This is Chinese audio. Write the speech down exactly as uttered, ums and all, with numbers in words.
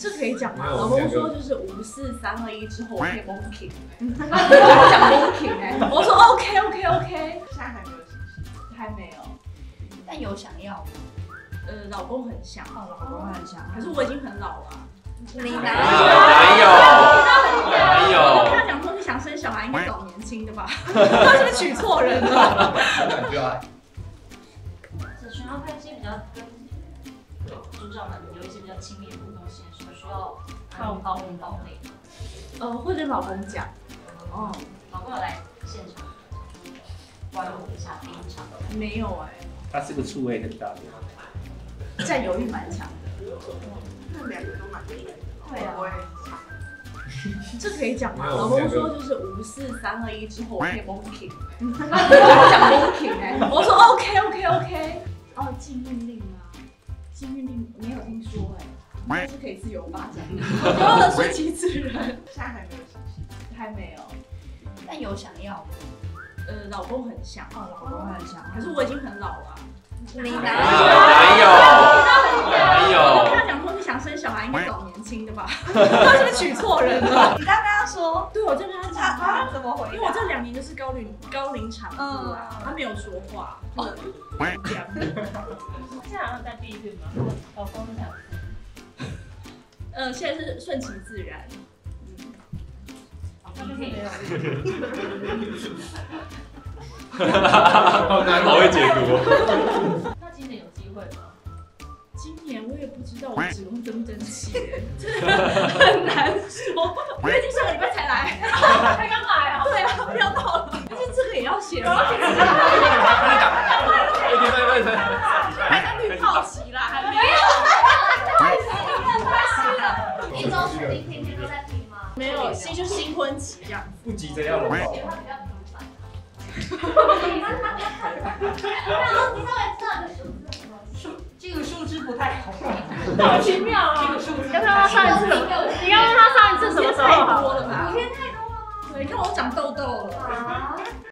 这可以讲吗？老公说就是五四三二一之后我可以 monkey， 我讲 monkey 哎， 我说 OK OK OK， 现在还没有信心， 还没有， 但有想要吗？ 呃，老公很想， 哦，老公很想， 可是我已经很老了。 你哪哪有？哪有？ 我跟他讲说你想生小孩应该找年轻的吧，他是不是娶错人了？ 只需要拍一些比较跟组长们有一些比较亲密的互动线，什么需要靠包红包类的。 呃，会跟老公讲。 哦，老公有来现场观摩一下第一场。 没有哎、 他是个醋味很大的， 占有欲蛮强的。 那两个都蛮厉害的。 对啊我也这可以讲吗？老公说就是五四三二一之后我可以 monkey， 我讲 monkey 哎， 我说 OK OK OK。哦，禁运令吗？禁运令没有听说哎、应该是可以自由发展的，我觉得顺其自然。 现在还没有信心， 还没有， 但有想要吗？ 呃，老公很想， 哦，老公很想， 可是我已经很老了。 你哪哪有？哪我跟有？ 他讲说你想生小孩应该找年轻的吧，他是不是娶错人了？ 你刚跟他说， 对，我就跟他他讲他怎么回答？ 因为我这两年就是高龄高龄产妇啊，他没有说话，哦，这样。 现在好像在避孕嘛，老公想。 呃，现在是顺其自然。 他就是没有。 好难，好会解读。 那今年有机会吗？ 今年我也不知道，我子宫增不增期，真的很难说。月经上个礼拜才来， 才刚来啊。 对啊，要到了，但是这个也要写吗？还在绿泡期啦，还没有。 一周指定天天都在听吗？ 没有，新就是新婚期这样。 不急着要龙宝。 觉得他比较频繁。然后你稍微知道你的数字什么数？ 这个数字不太好， 好奇妙啊！ 这个数字， 你要看他上一次什么？你要问他上一次什么时候？ 太多了吧？ 五天太多了吗？ 对，你看我长痘痘了。 啊。